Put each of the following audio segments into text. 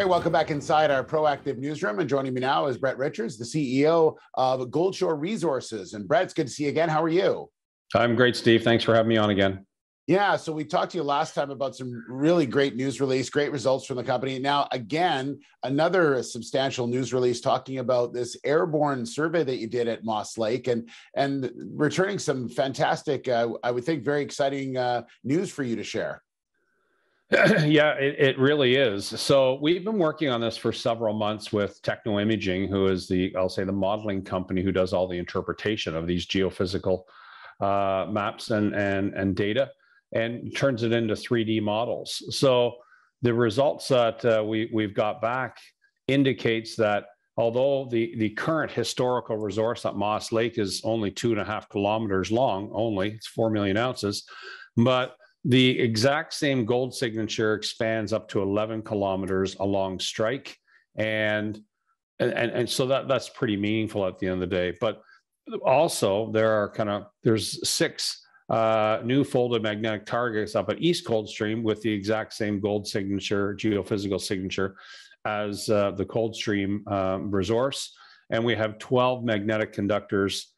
All right, welcome back inside our proactive newsroom. And joining me now is Brett Richards, the CEO of Goldshore Resources. And Brett, it's good to see you again. How are you? I'm great, Steve. Thanks for having me on again. Yeah, so we talked to you last time about some really great news release, great results from the company. Now, again, another substantial news release talking about this airborne survey that you did at Moss Lake and returning some fantastic, I would think, very exciting news for you to share. Yeah, it really is. So we've been working on this for several months with Techno Imaging, who is I'll say the modeling company who does all the interpretation of these geophysical maps and data and turns it into 3D models. So the results that we've got back indicates that although the current historical resource at Moss Lake is only 2.5 kilometers long, it's 4 million ounces, but the exact same gold signature expands up to 11 kilometers along strike. And so that's pretty meaningful at the end of the day. But also there's 6 new folded magnetic targets up at East Coldstream with the exact same gold signature, geophysical signature as the Coldstream resource. And we have 12 magnetic conductors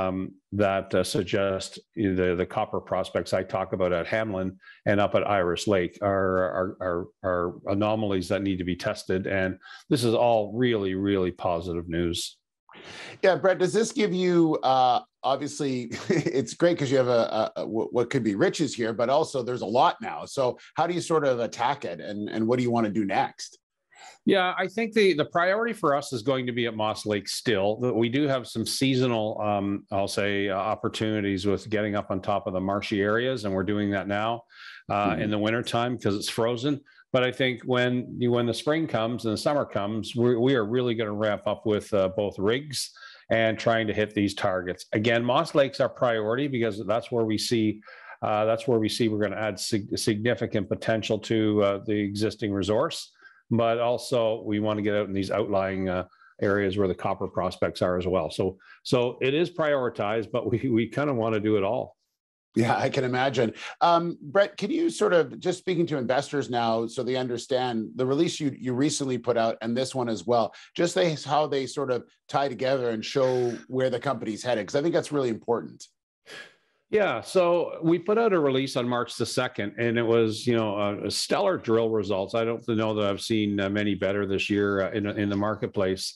that suggest the copper prospects I talk about at Hamlin and up at Iris Lake are anomalies that need to be tested. And this is all really, really positive news. Yeah, Brett, does this give you, obviously, it's great because you have what could be riches here, but also there's a lot now. So how do you sort of attack it and what do you want to do next? Yeah, I think the priority for us is going to be at Moss Lake still. We do have some seasonal, I'll say, opportunities with getting up on top of the marshy areas, and we're doing that now in the wintertime because it's frozen. But I think when the spring comes and the summer comes, we are really going to ramp up with both rigs and trying to hit these targets. Again, Moss Lake's our priority because that's where we see we're going to add significant potential to the existing resource. But also we want to get out in these outlying areas where the copper prospects are as well. So it is prioritized, but we kind of want to do it all. Yeah, I can imagine. Brett, can you sort of, just speaking to investors now so they understand the release you recently put out and this one as well, just how they sort of tie together and show where the company's headed, because I think that's really important. Yeah, so we put out a release on March the 2nd, and it was, a stellar drill results. I don't know that I've seen many better this year in the marketplace.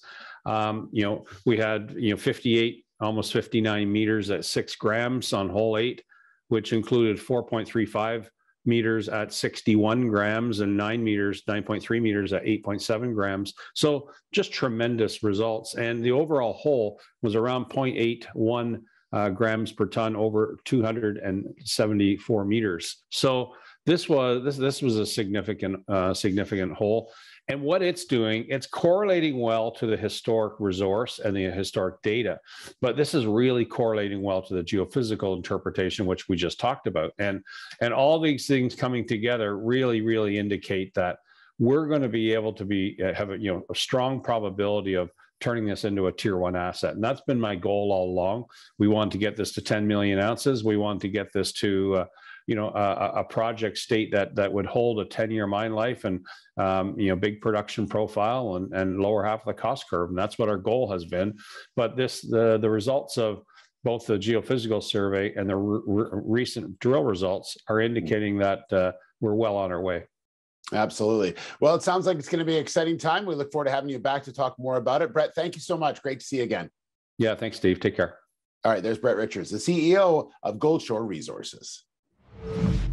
We had 58, almost 59 meters at 6 grams on hole 8, which included 4.35 meters at 61 grams and 9.3 meters at 8.7 grams. So just tremendous results. And the overall hole was around 0.81 grams per ton over 274 meters. So this was a significant hole. And what it's doing, it's correlating well to the historic resource and the historic data, but this is really correlating well to the geophysical interpretation, which we just talked about. And all these things coming together really, really indicate that we're going to be able to have a strong probability of turning this into a tier 1 asset. And that's been my goal all along. We want to get this to 10 million ounces. We want to get this to, a project state that would hold a 10-year mine life and, big production profile and lower half of the cost curve. And that's what our goal has been. But the results of both the geophysical survey and the recent drill results are indicating that we're well on our way. Absolutely. Well, it sounds like it's going to be an exciting time. We look forward to having you back to talk more about it. Brett, thank you so much. Great to see you again. Yeah, thanks, Steve. Take care. All right, there's Brett Richards, the CEO of Goldshore Resources.